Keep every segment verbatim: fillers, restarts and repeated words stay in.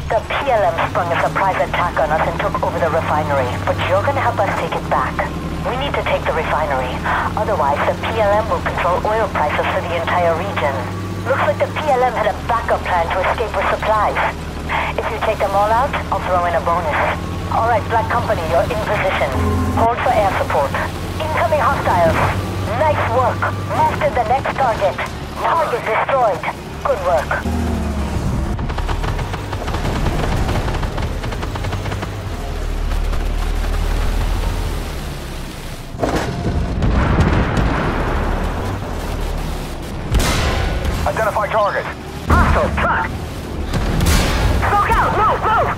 The P L M sprung a surprise attack on us and took over the refinery, but you're gonna help us take it back. We need to take the refinery. Otherwise, the P L M will control oil prices for the entire region. Looks like the P L M had a backup plan to escape with supplies. If you take them all out, I'll throw in a bonus. All right, Black Company, you're in position. Hold for air support. Incoming hostiles. Nice work. Move to the next target. Target destroyed. Good work. Identify target. Hostile truck. Smoke out. Move, move.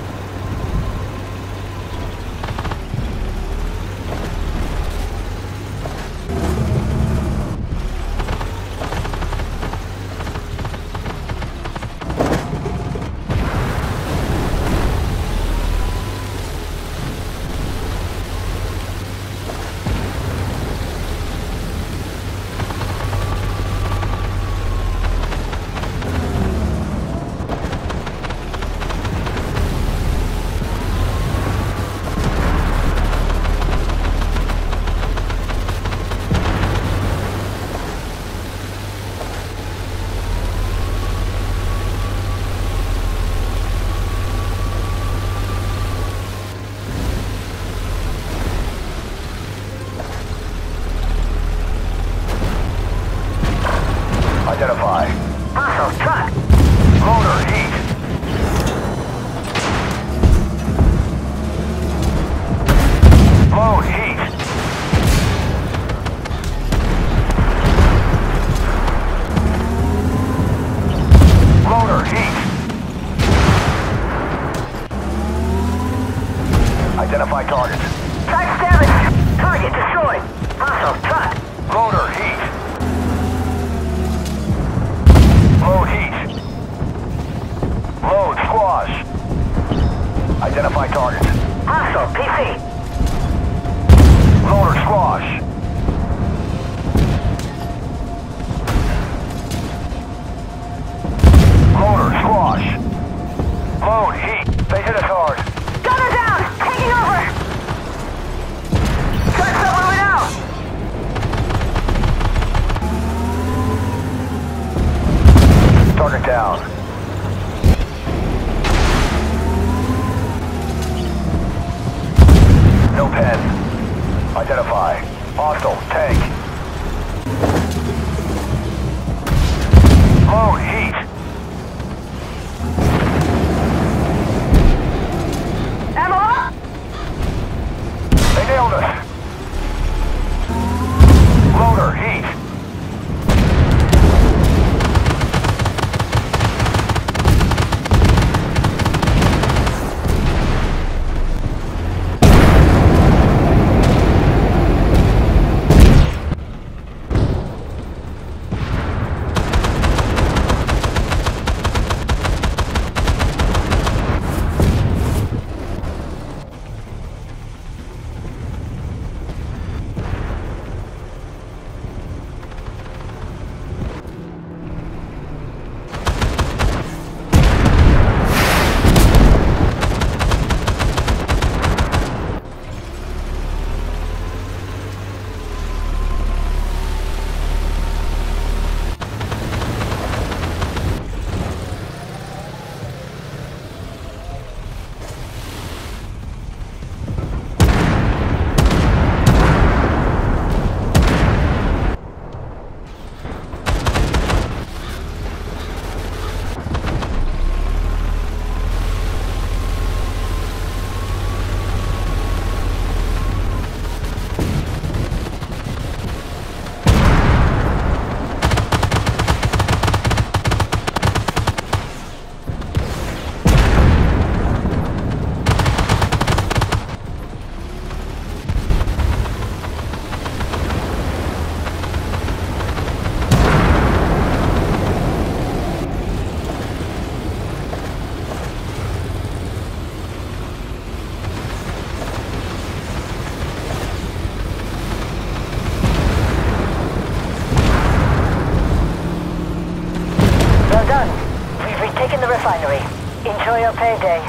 Identify. Hostile truck. Loader, heat. Load, heat. Loader, heat. Identify target. Track damage. Target destroyed. Hostile truck. Loader, heat. Load heat. Load squash. Identify target. Hostile P C. Loader squash. Loader squash. Load heat. They hit us hard. Gunner down. Taking over. Cut someone down. Target down. No pen. Identify. Hostile. Tank. Load heat. Ammo up. They nailed us. Loader heat. Enjoy your payday.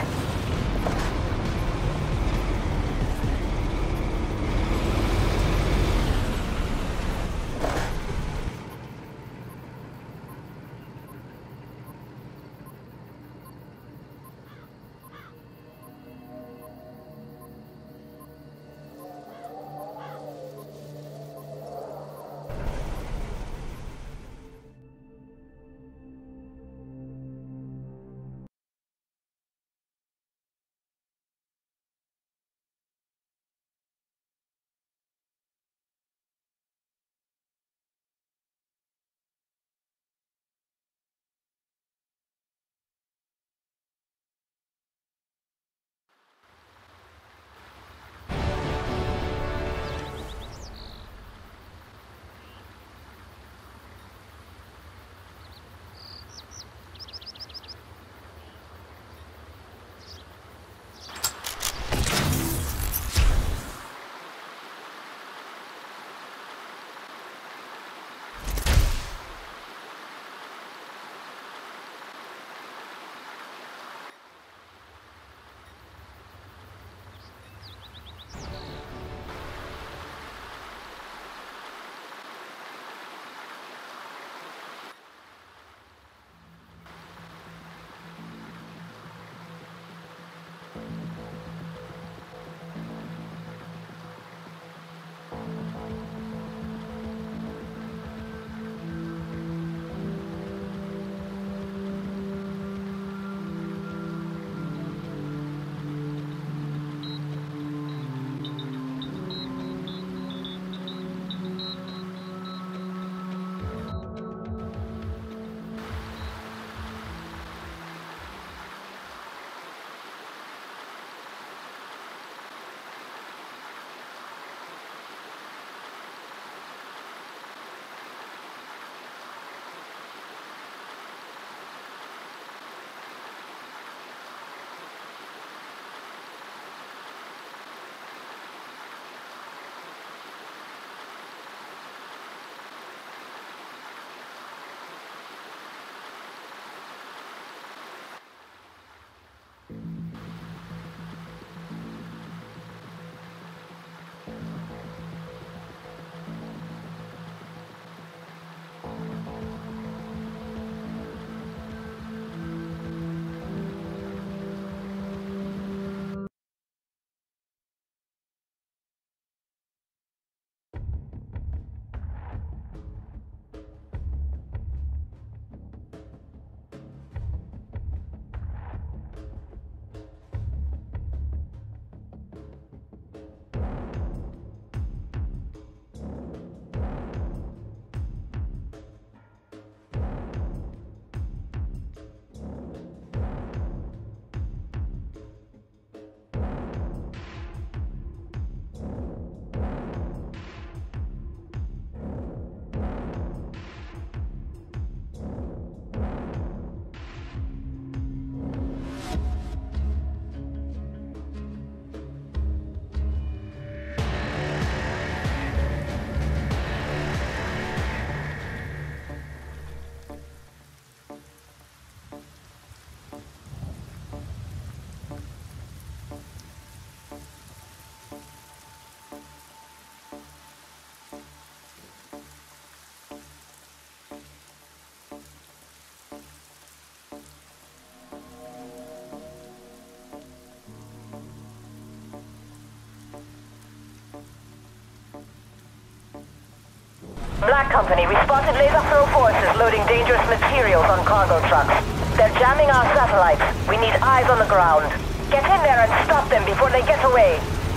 Black Company, we spotted laser throw forces loading dangerous materials on cargo trucks. They're jamming our satellites. We need eyes on the ground. Get in there and stop them before they get away.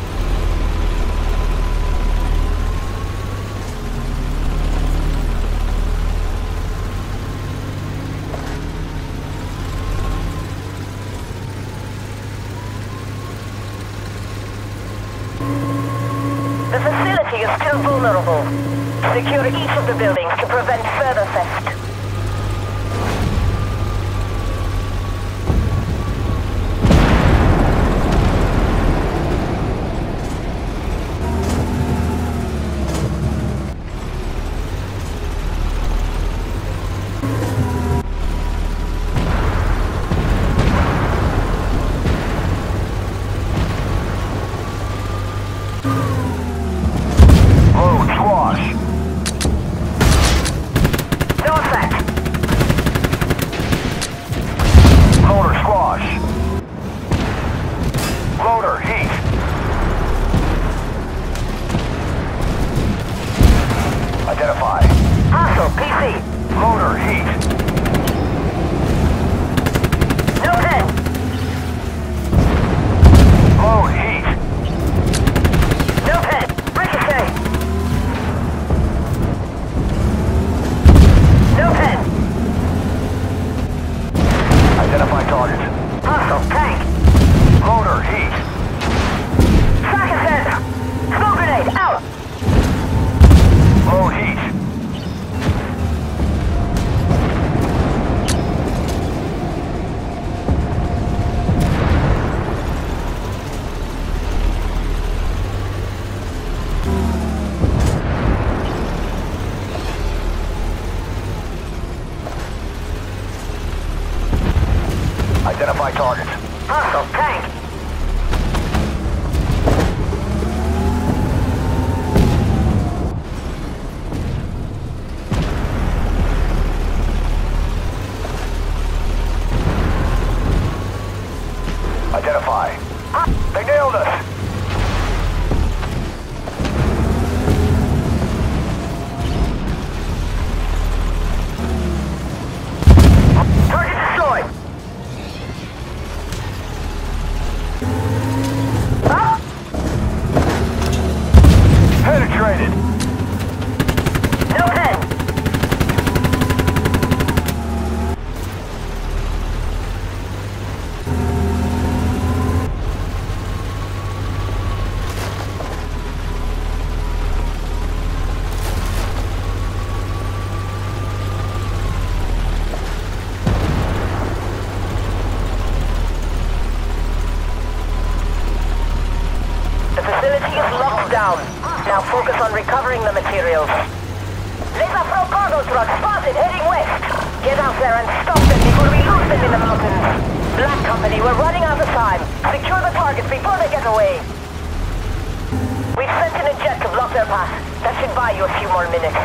The facility is still vulnerable. Secure each of the buildings to prevent further theft. Identify. Hostile, P C. Loader, heat. No head. Load, heat. No head. Ricochet. No head. Identify target. Hostile, tank. Loader, heat. Tracker set. Smoke grenade, out. Load, heat. Identify target. Hostile, tank. Identify. They nailed us. Target destroyed. Ah! Penetrated. No head. The facility is locked down. Now focus on recovering the materials. Laser Pro cargo truck spotted heading west. Get out there and stop them before we lose them in the mountains. Black Company, we're running out of time. Secure the targets before they get away. We've sent in a jet to block their path. That should buy you a few more minutes.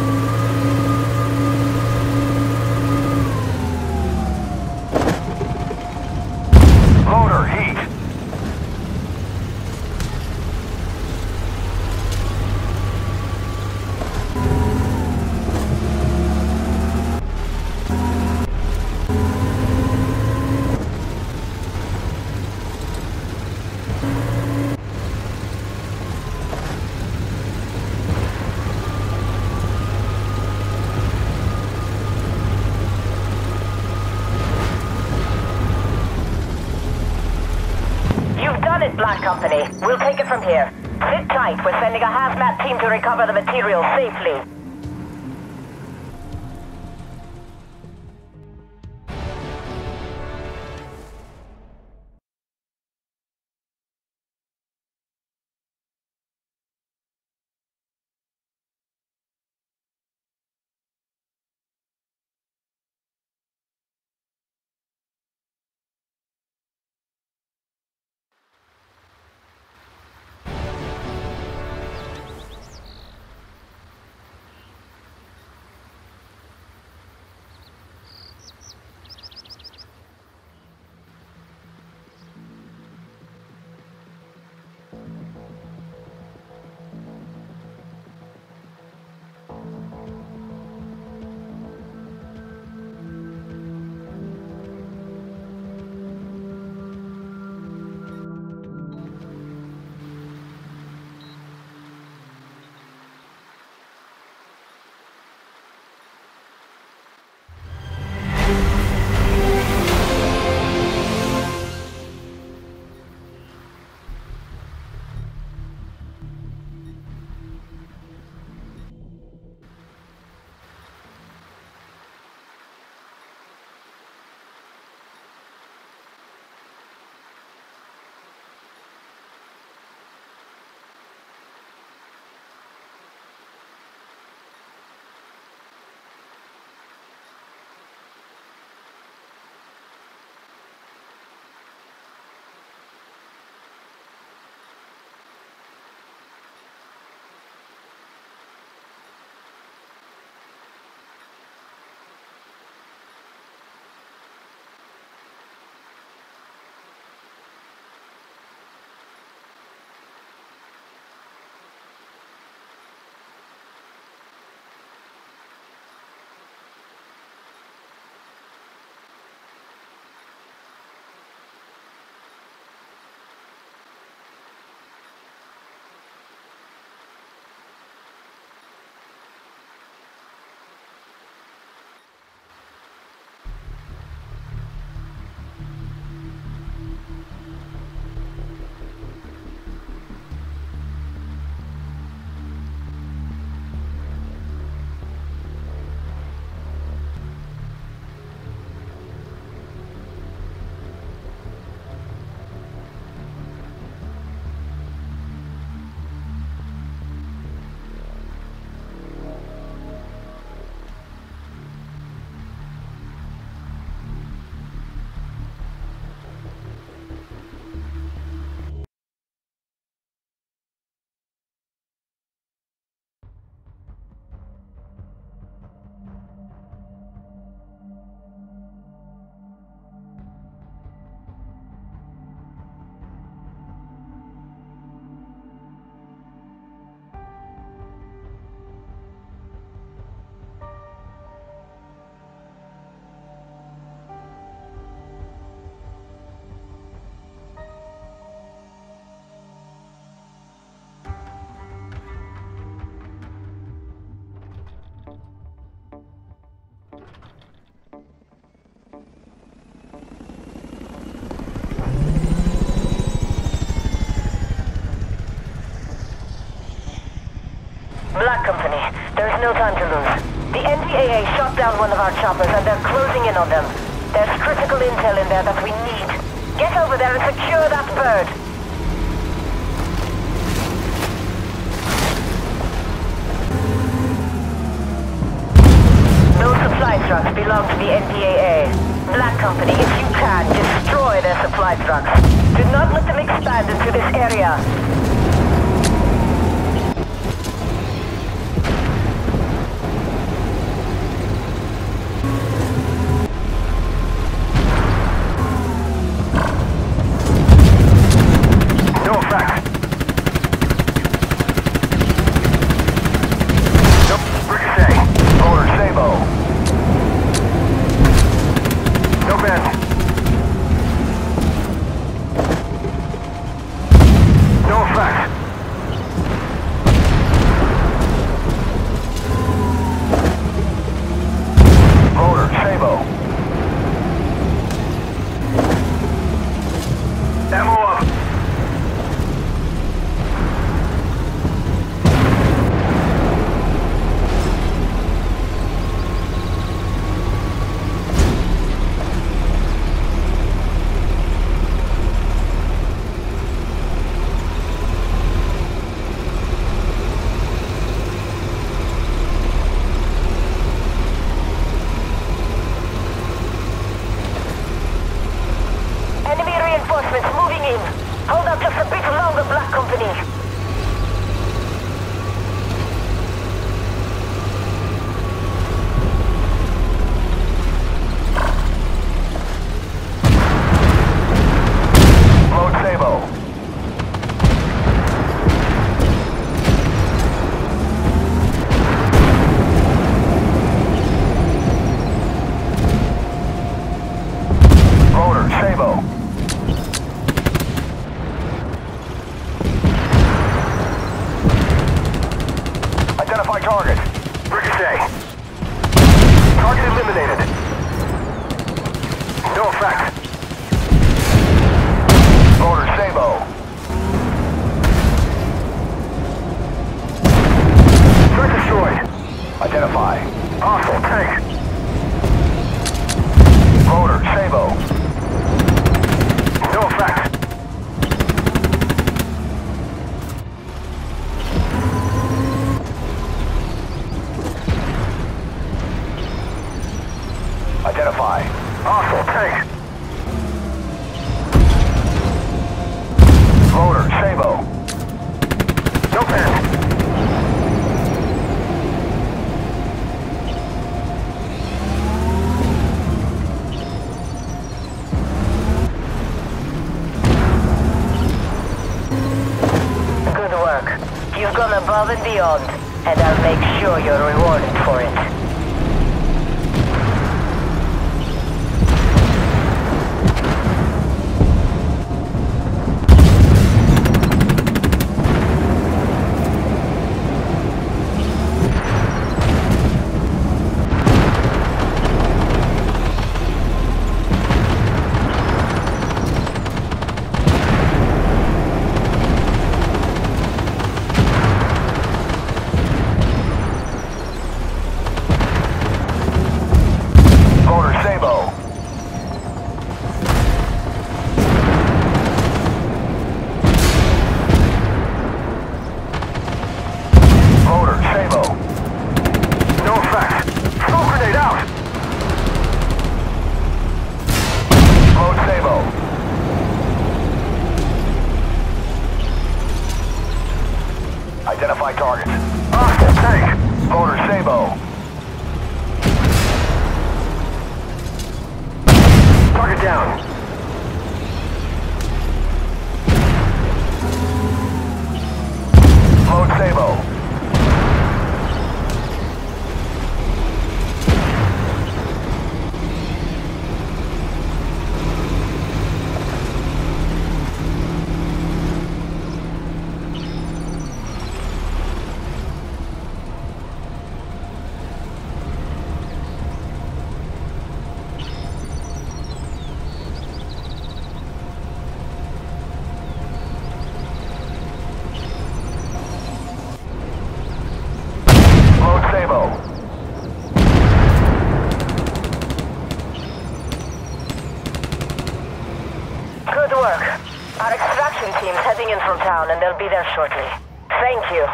Loader, heat. Black Company. We'll take it from here. Sit tight. We're sending a hazmat team to recover the material safely. Black Company, there's no time to lose. The N D A A shot down one of our choppers and they're closing in on them. There's critical intel in there that we need. Get over there and secure that bird. Those supply trucks belong to the N D A A. Black Company, if you can, destroy their supply trucks. Do not let them expand into this area. Identify. Hostile tank. Loader, Sabo. No effect. Identify. Hostile tank. Loader, Sabo. No panic. Good work. You've gone above and beyond, and I'll make sure you're rewarded for it. Identify targets. Hostile tank. Loader, Sabo. Target down. Load Sabo. Good work. Our extraction team's heading in from town and they'll be there shortly. Thank you.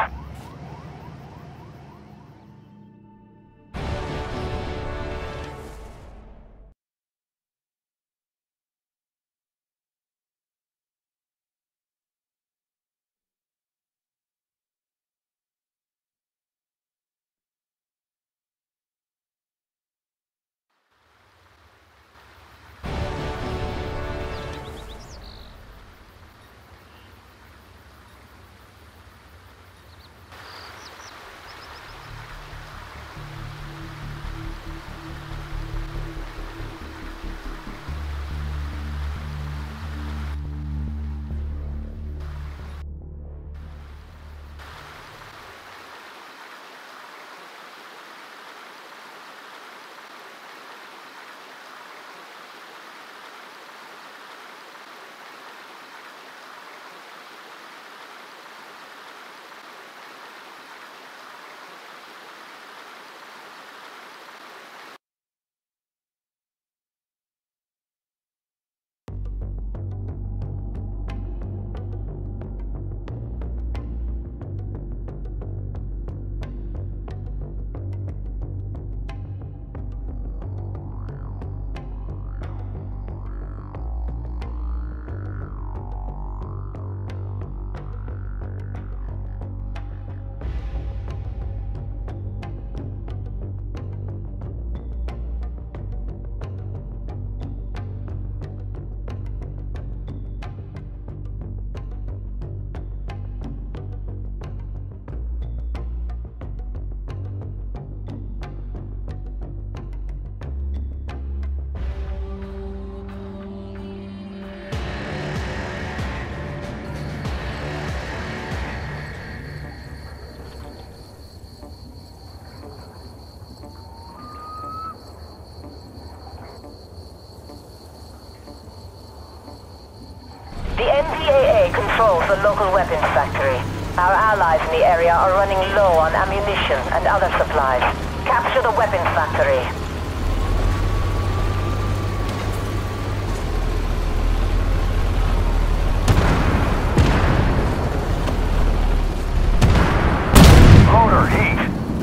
The N D A A controls the local weapons factory. Our allies in the area are running low on ammunition and other supplies. Capture the weapons factory. Loader, heat.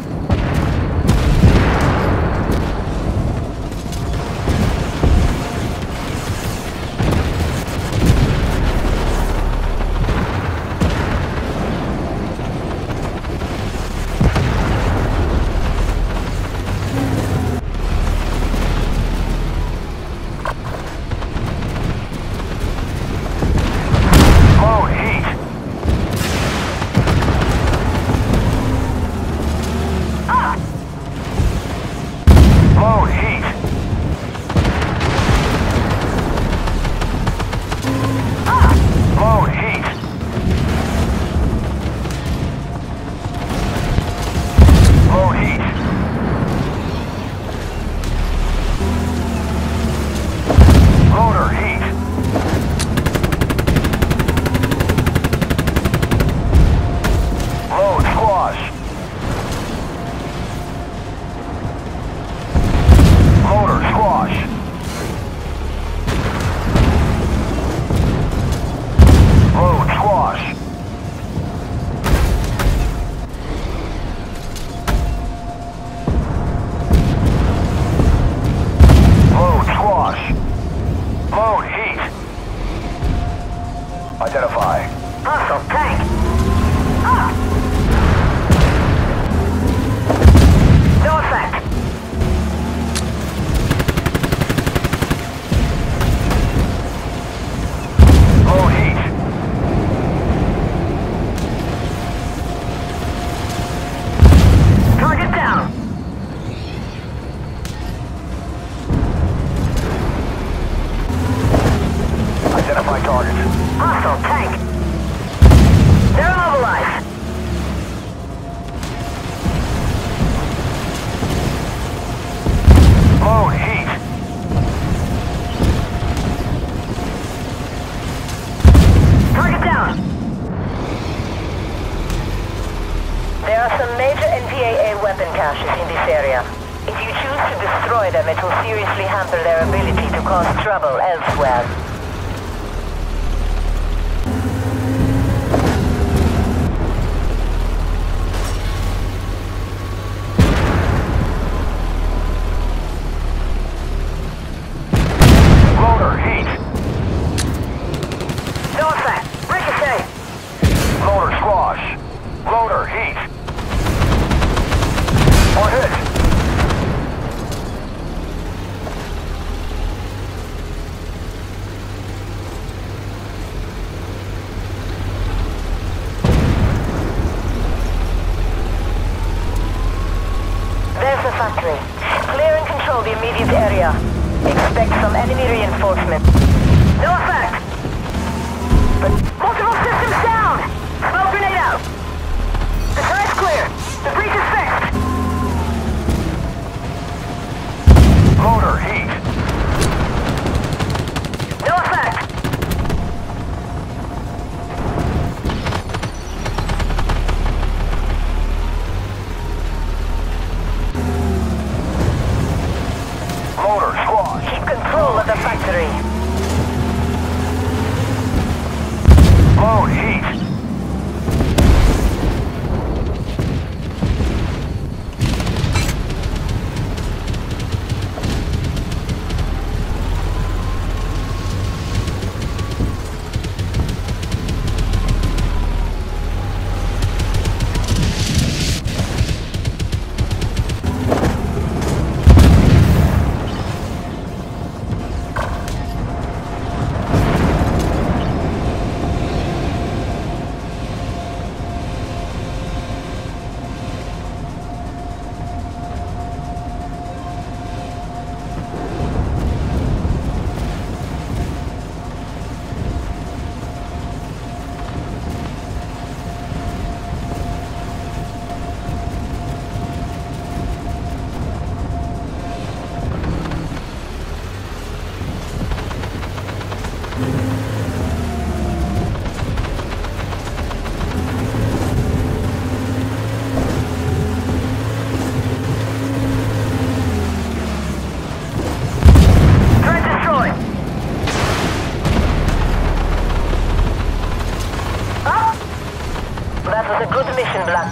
Identify. Hostile tank! Ah! No effect! Low heat. Target down! Identify target. Hostile tank! They're immobilized! Load heat. Target down! There are some major N P A A weapon caches in this area. If you choose to destroy them, it will seriously hamper their ability to cause trouble elsewhere. Loader heat. No effect! Ricochet! Loader squash. Loader heat. One hit. There's the factory. Clear and control the immediate area. Expect some enemy reinforcement. No effect! But multiple systems down! Smoke grenade out! The side's clear! The breach is fixed! Loader heat. No effect! Loader squash. Keep control of the factory. Load heat.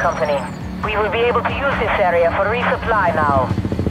Company. We will be able to use this area for resupply now.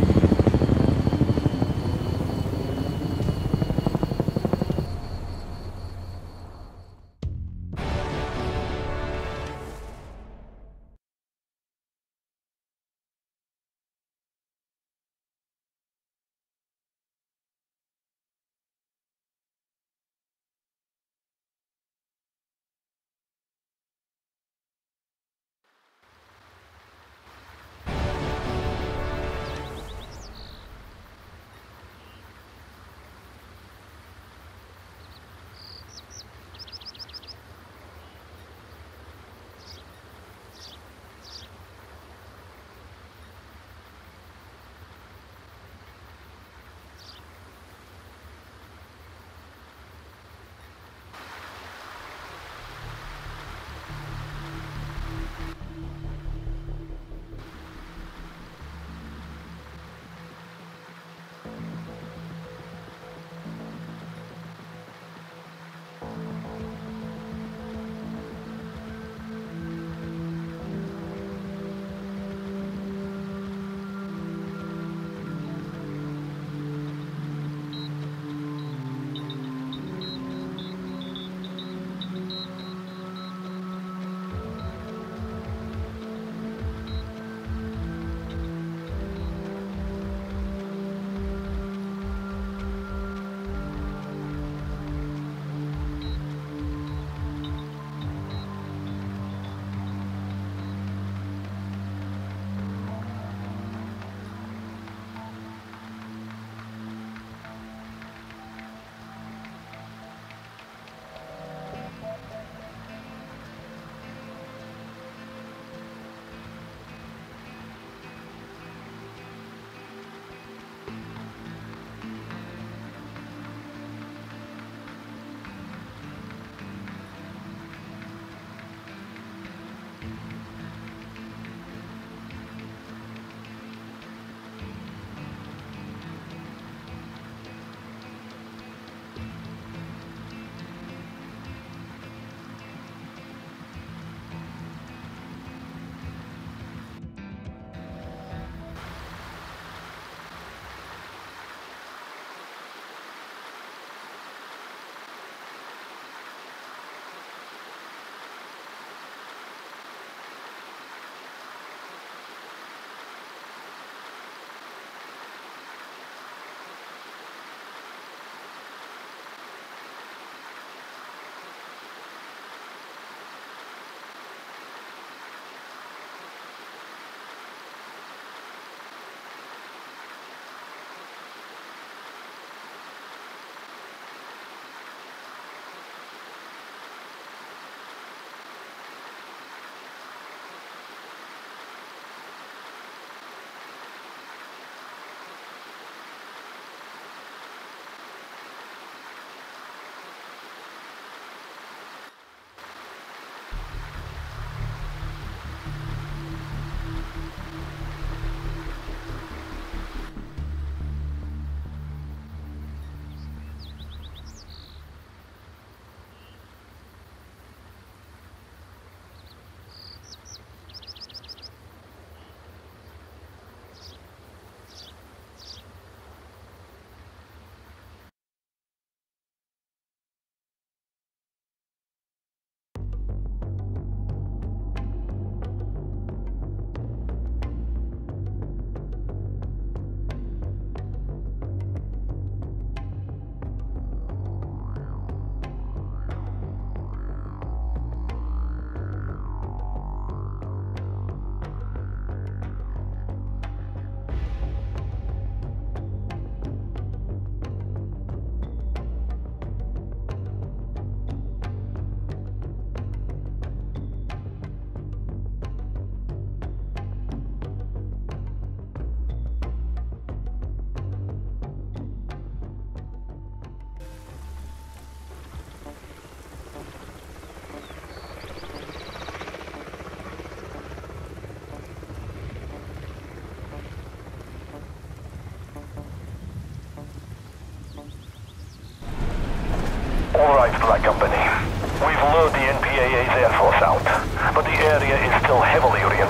All right, Black Company. We've lured the N P A A's Air Force out, but the area is still heavily reinforced.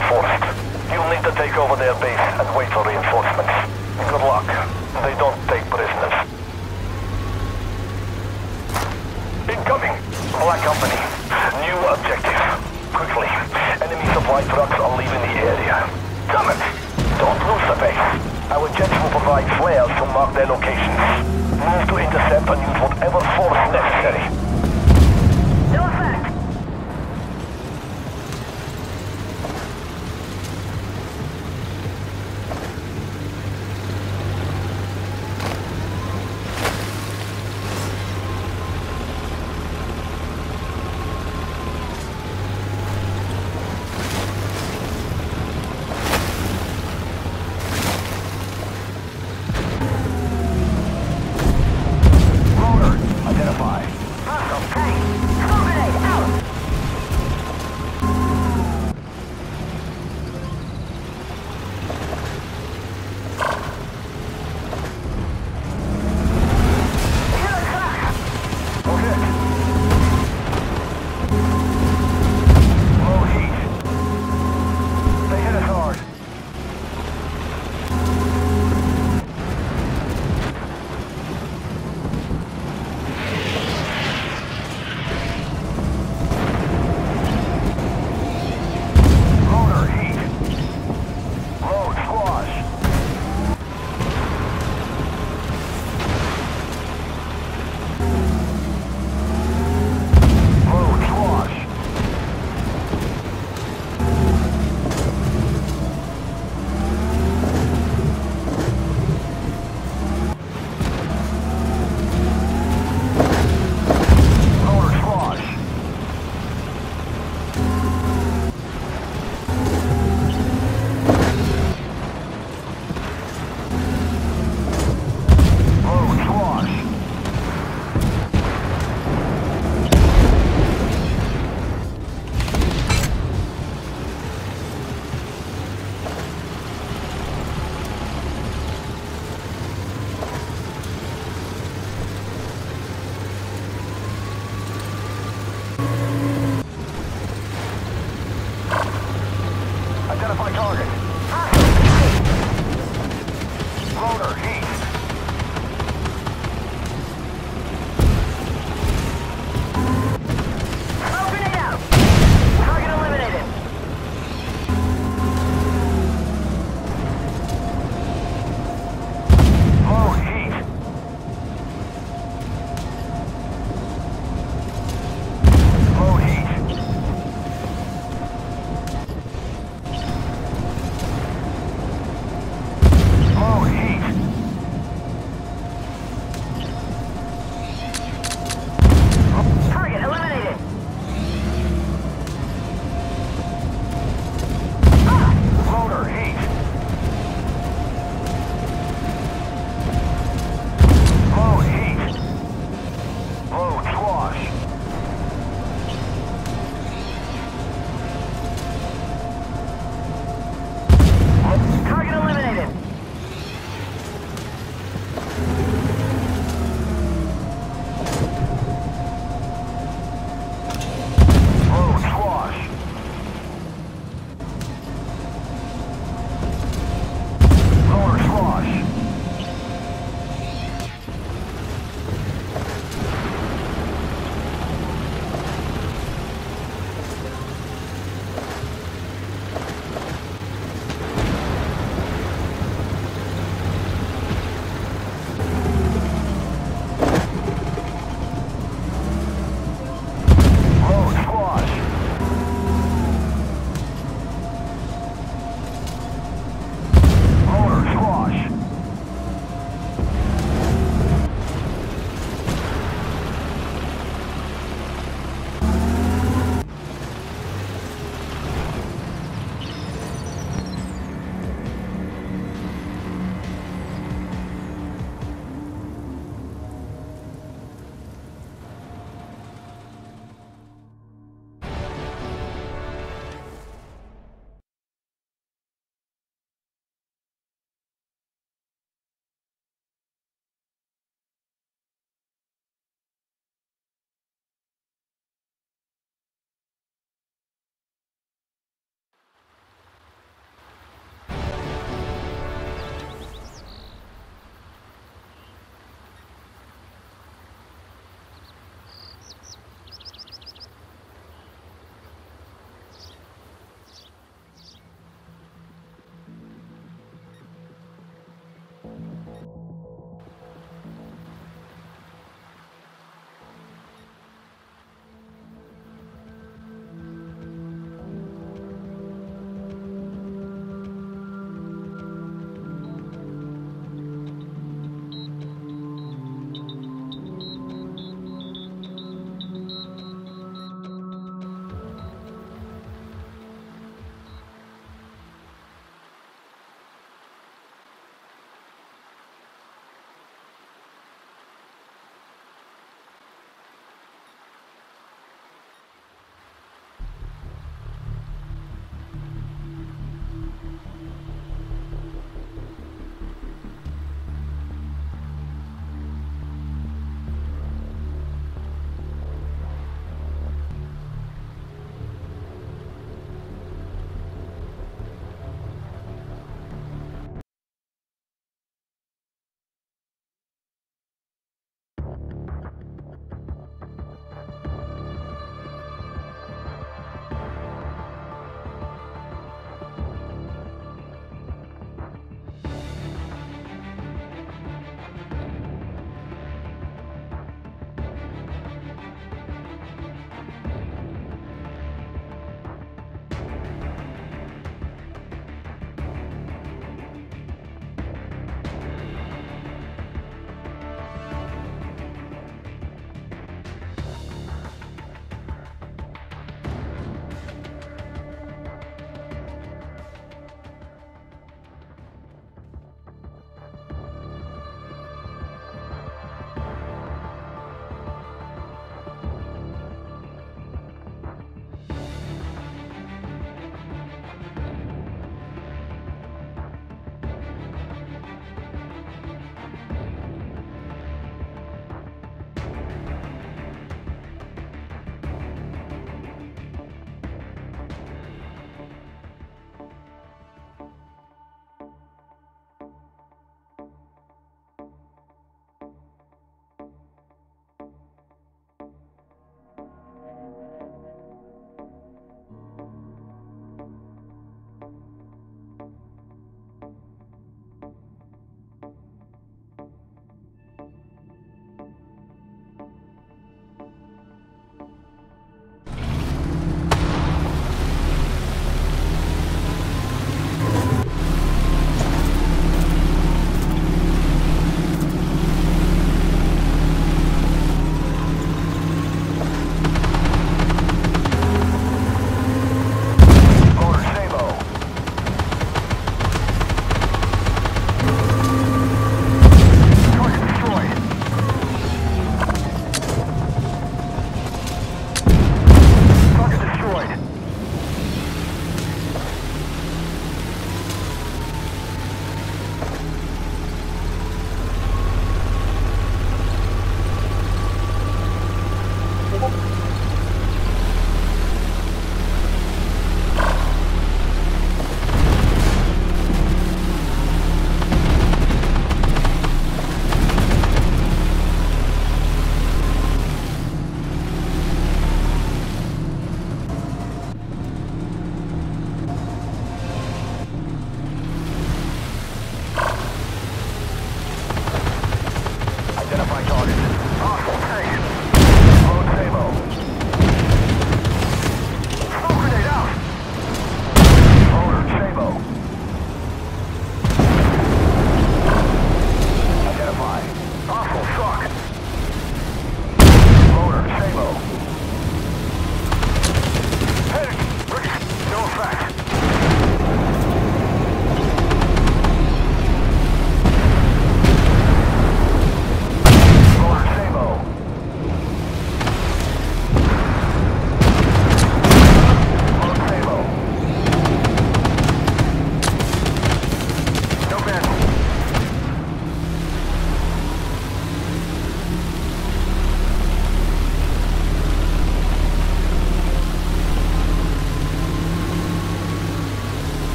over their base and wait for reinforcements. Good luck. They don't take prisoners. Incoming! Black Company. New objective. Quickly. Enemy supply trucks are leaving the area. Damn it! Don't lose the base. Our jets will provide flares to mark their locations. Move to intercept and use whatever force necessary. No effect. Identify.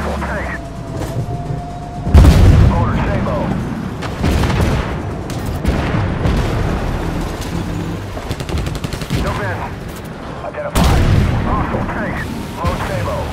Hostile tank. Order Sabo. Jump in. Identify. Hostile tank. Load Sabo.